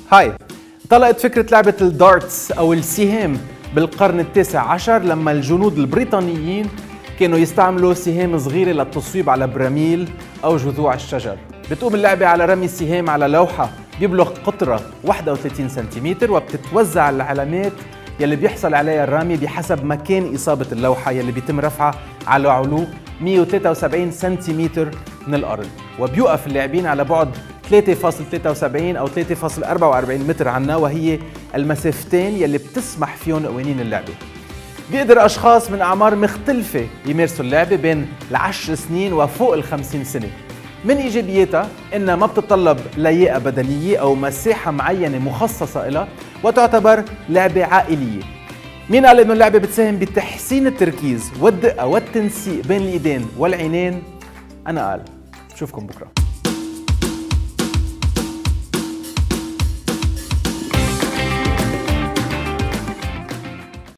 هاي، طلقت فكرة لعبة الدارتس أو السهام بالقرن التاسع عشر لما الجنود البريطانيين كانوا يستعملوا سهام صغيرة للتصويب على براميل أو جذوع الشجر. بتقوم اللعبة على رمي السهام على لوحة بيبلغ قطرها 31 سنتيمتر، وبتتوزع العلامات يلي بيحصل عليها الرامي بحسب مكان إصابة اللوحة يلي بيتم رفعها على علو 173 سنتيمتر من الأرض، وبيوقف اللاعبين على بعد 3.73 أو 3.44 متر عنا، وهي المسافتين يلي بتسمح فيهم قوانين اللعبة. بيقدر أشخاص من أعمار مختلفة يمارسوا اللعبة بين 10 سنين وفوق 50 سنة. من إيجابياتها إنها ما بتتطلب لياقة بدنية أو مساحة معينة مخصصة لها، وتعتبر لعبة عائلية. مين قال إنه اللعبة بتساهم بتحسين التركيز والدقة والتنسيق بين الإيدين والعينين؟ أنا قال. بشوفكم بكرة.